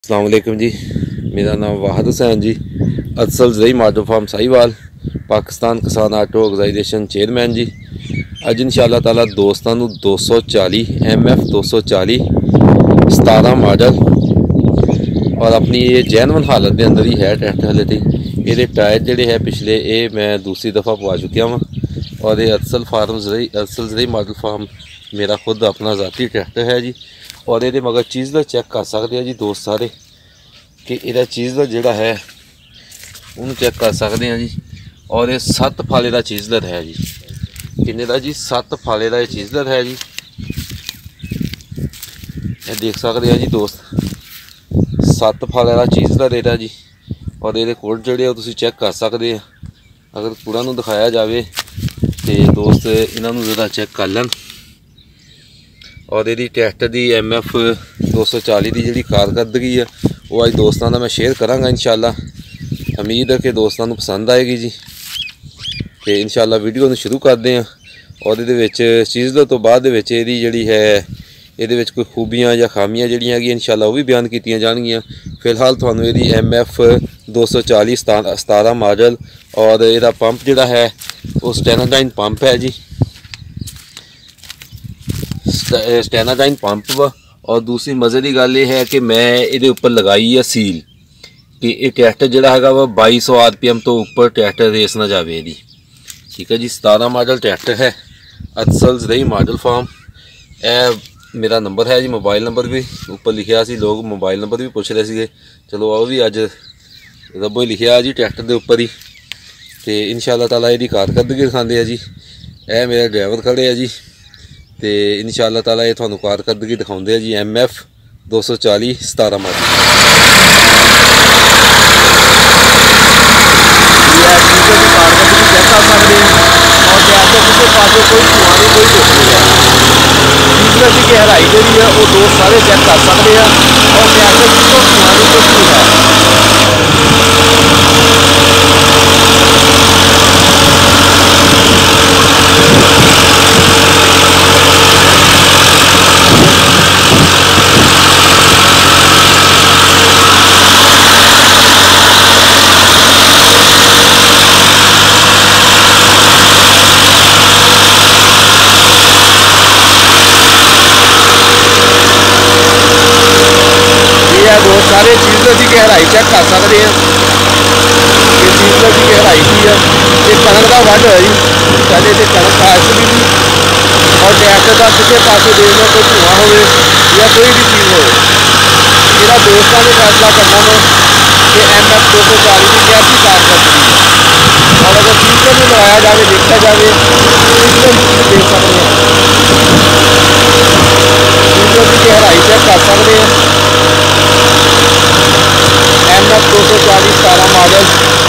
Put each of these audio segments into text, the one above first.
अस्सलाम वालेकुम जी। मेरा नाम वाहिद हुसैन जी, असल जई माडल फार्म साहिवाल, पाकिस्तान किसान आटो ऑर्गेनाइजेशन चेयरमैन जी। अज इंशाअल्लाह ताला दोस्तों 240 MF 240 17 मॉडल और अपनी ये जैनवन हालत के अंदर ही है ट्रैक्टर हले तक। ये टायर जोड़े है पिछले ये मैं दूसरी दफ़ा पवा चुकिया वहाँ। और ये असल जई माडल फार्म मेरा खुद अपना ज़ाती ट्रैक्टर है जी। और ये मगर चीज़ का चेक कर सकते हैं जी दोस्त सारे कि यदा चीज़ का जोड़ा है उन्होंने चेक कर सकते हैं जी। और ये 7 फाले का चीज़लर है जी। किन्ने का जी 7 फाले का चीज़लर है जी। ये देख सकते हैं जी दोस्त 7 फाले का चीज़लर है जी। और ये कोड जोड़े तुम चेक कर सकते हैं। अगर पूरा दिखाया जाए तो दोस्त इन्हों ज़रा चेक कर लें। और ये ट्रैक्टर की MF 240 की जी कारकर्दगी है वो अज दोस्तों का मैं शेयर कराँगा इंशाअल्लाह। उम्मीद है कि दोस्तों को पसंद आएगी जी। तो इंशाअल्लाह वीडियो में शुरू करते हैं। और ये चीज़ तो बाद जी है ये कोई खूबियाँ या खामियाँ जड़ियाँ है इंशाअल्लाह वो भी बयान की जाएगियाँ। फिलहाल थानू ये MF 240 17 मॉडल और यदा पंप जोड़ा है वो स्टेनाडाइन पंप है जी। स्टेनाडाइन पंप व और दूसरी मज़े की गल यह है कि मैं ये उपर लगाई है सील कि ये ट्रैक्टर जोड़ा है वह 2200 RPM तो उपर ट्रैक्टर रेस ना जाए यदी। ठीक है जी। 17 मॉडल ट्रैक्टर है, असल जई माडल फार्म। ए मेरा नंबर है जी, मोबाइल नंबर भी ऊपर लिखा सी, लोग मोबाइल नंबर भी पूछ रहे थे। चलो वो भी अज रबो लिखा जी ट्रैक्टर के उपर ही। तो इंशाअल्लाह ताला ये कारकर्दगी दिखाते हैं जी। ए मेरा ड्राइवर खड़े है जी। तो इंशाअल्लाह ताला ये थानू कारकर्दगी दिखाते हैं जी MF 240 17 मॉडल। की गहराई जी है वो दोस्त सारे चेक कर सकते हैं। और ट्रैक्टर की धुआं कुछ नहीं है। दोस्त सारे चीज़ों की गहराई चेक कर सकते हैं। ये चीज़ों की गहराई की है। ये कणक का वध है जी। पहले तो कणक का भी और ट्रैक्टर का किसी पास देखना कोई धुआं हो या कोई भी चीज़ हो मेरा दोस्तों ने फैसला करना वा कि MF 240 की कैसी कारकर्दगी है। और अगर चीज़ों में लगाया जाए देखा जाए चीज़ों देख सकते हैं। चीज़ों की गहराई चेक कर सकते हैं। MF 240 17 model.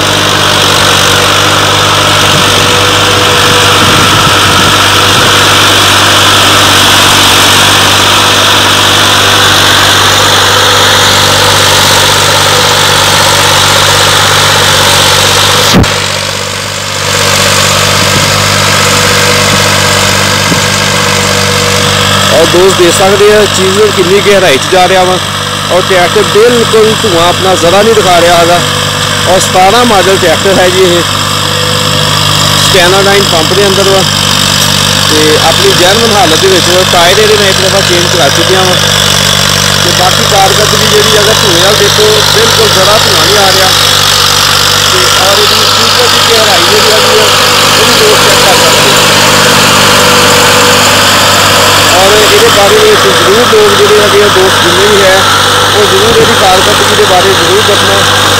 और दोस्त देख सकते हैं चीज़ कितनी गहराई जा रहा वा। और ट्रैक्टर बिल्कुल धुआं अपना ज़रा नहीं दिखा रहा है। और 17 मॉडल ट्रैक्टर है जी। ये स्टेनाडाइन पंप के अंदर वा। तो अपनी जैनवन हालत टायर ये मैं एक दफ़ा चेंज करा चुकिया वा। तो बाकी कारकर्दगी जी अगर धुएं वाल देखो बिल्कुल ज़रा धुआं नहीं आ रहा। और ये चीज़ों की गहराई जी है वो भी दोस्त चेक कर सकते हैं। और ये बारे में जरूर लोग जो दोस्त जिन्हें भी है वो जरूर ये कारकर्दगी के बारे जरूर दसना।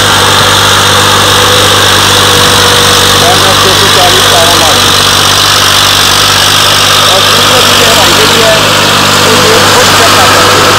MF 240 17 मॉडल और चीज़ों की गहराई जी है वो दोस्त खुद चेक कर सकते हैं।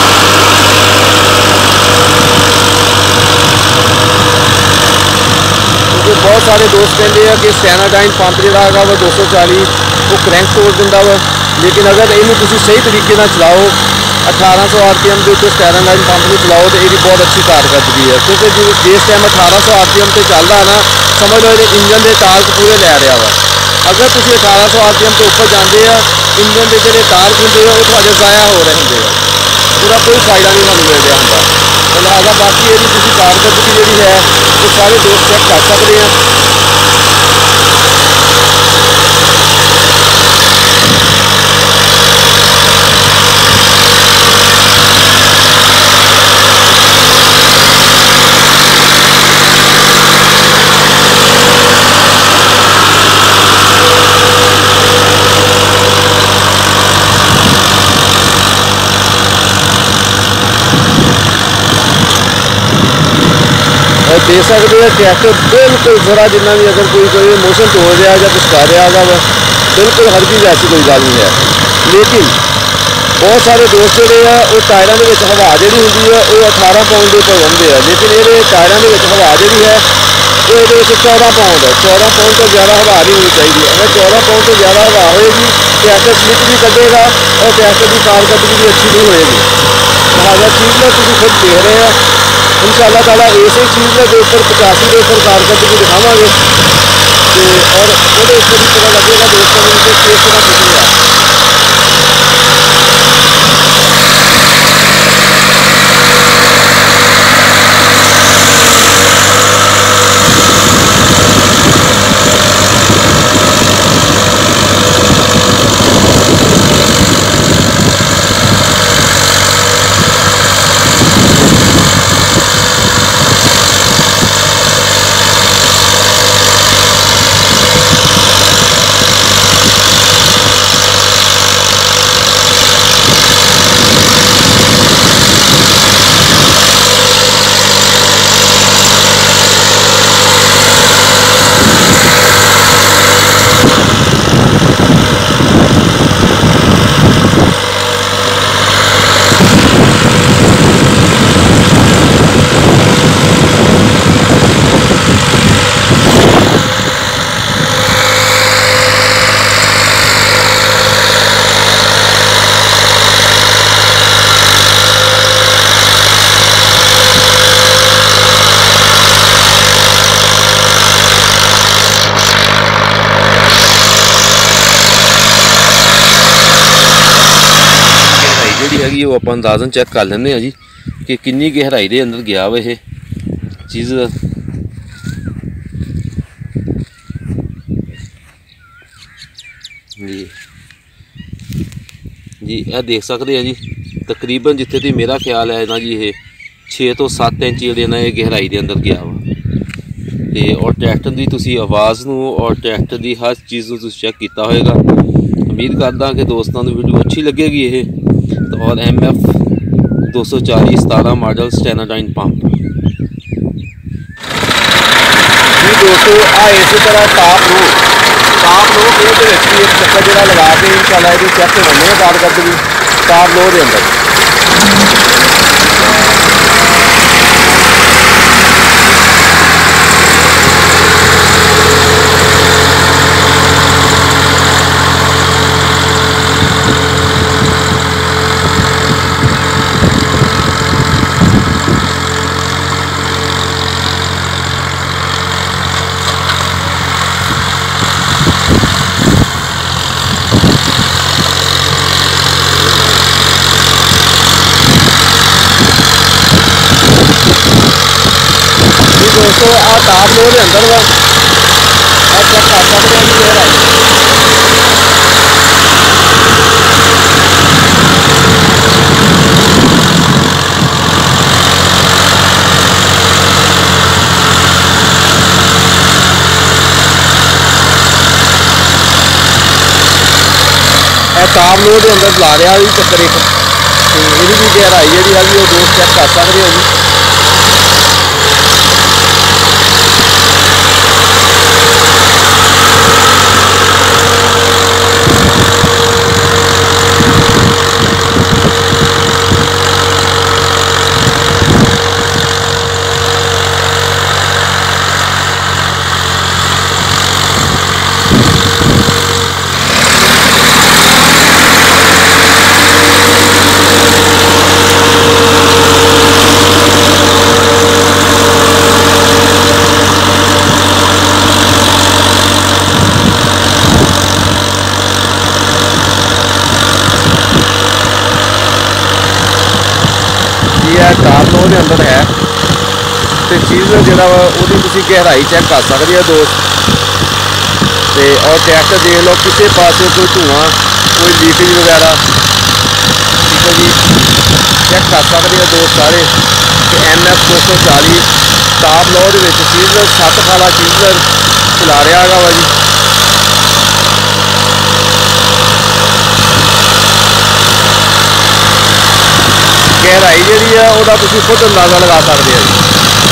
क्योंकि बहुत सारे दोस्त कहते हैं कि स्टेनाडाइन पंप जोड़ा है वह 240 वो क्रैंक तोड़ दिता वा। लेकिन अगर इन्हें तुम सही तरीके से चलाओ 1800 RPM के उत्ते स्टेनाडाइन पंप में चलाओ तो ये बहुत अच्छी कारकर्दगी है। क्योंकि जिस टाइम 1800 RPM से चलता है ना समझ लो ये इंजन के टार्क पूरे लै रहा वा। अगर तुम 1800 RPM के उपर जाते हैं इंजन के जोड़े टार्क होंगे वो थोड़े ज़ाया हो रहे होंगे। पूरा कोई फायदा नहीं थोड़ा मिल रहा होंगे। लिहाजा बाकी ये कारकर्दगी जी है वो सारे दोस्त चेक कर सकते हैं। दे सकते हैं ट्रैक्टर बिल्कुल जरा जिन्ना भी अगर कोई मोशन तो हो रहा है या कुछ कर रहा है वा बिल्कुल हर चीज़ ऐसी कोई गल नहीं है। लेकिन बहुत सारे दोस्त जोड़े है वो टायरों के हवा जी होंगी है वो 18 पाउंड के उपर बनते हैं, लेकिन ये टायरों के हवा जी है वो ये 14 पाउंड है। 14 पाउंड तो ज़्यादा हवा नहीं होनी चाहिए। अगर 14 पाउंड तो ज़्यादा हवा होएगी ट्रैक्टर स्लिप भी कटेगा और ट्रैक्टर की कारकर्दगी भी अच्छी नहीं होएगी। लिहाजा चीज़ में तुम खुद देख रहे हैं इंशाअल्लाह ताला इस चीज़ के ऊपर 85 के ऊपर कारकर्दगी दिखावे और वो ऊपर भी पता लगेगा दोस्तों को किस तरह चलेगा। हैगी वो आप अंदाजन चेक कर लेंगे जी कि किन्नी गहराई के अंदर गया वा ये चीज़। जी जी यह देख सकते हैं जी तकरीबन जिथे तक मेरा ख्याल है ना जी ये 6 तो 7 इंच जो ना ये गहराई के अंदर गया वा। और ट्रैक्टर की तुसी आवाज़ नूं और ट्रैक्टर की हर चीज़ नूं तुसी चेक किया होगा। उम्मीद करदा कि दोस्तों को वीडियो अच्छी लगेगी ये। तो और MF 240 17 मॉडल स्टेनाडाइन पंप जी दोस्तों आ इस तरह टाप लो ये एक चक्कर जो लगा के इंशाल्लाह ये चेक करने कारकर्दगी टाप लो के अंदर। दोस्तों आ टाप लो के अंदर वा चेक कर सकते हैं गहराई। टाप लो के अंदर ला रहा जी चक्कर एक तो ये भी गहराई जी है वो दोस्त चेक कर सकते हो जी। ਤੇ ਚੀਜ਼ ਜਿਹੜਾ ਵਾ ਉਹਦੀ ਤੁਸੀਂ ਗਹਿਰਾਈ ਚੈੱਕ ਕਰ ਸਕਦੇ ਆ ਦੋਸਤ। ਤੇ ਔਰ ਟਰੈਕਟਰ ਦੇਖ ਲਓ ਕਿਸੇ ਪਾਸੇ ਕੋਈ ਧੂਆਂ, ਕੋਈ ਲੀਕੇਜ ਵਗੈਰਾ, ਠੀਕ ਹੈ ਜੀ। ਚੈੱਕ ਕਰ ਸਕਦੇ ਆ ਦੋਸਤ ਸਾਰੇ ਕਿ NS 240 ਟਾਪ ਲੋਡ ਦੇ ਵਿੱਚ ਚੀਜ਼ਲਰ 7 ਫਾਲਾ ਚੀਜ਼ਲਰ ਚਲਾ ਰਿਹਾ ਹੈਗਾ ਵਾ ਜੀ। ਗਹਿਰਾਈ ਜਿਹੜੀ ਆ ਉਹਦਾ ਤੁਸੀਂ ਖੁਦ ਅੰਦਾਜ਼ਾ ਲਗਾ ਸਕਦੇ ਆ ਜੀ।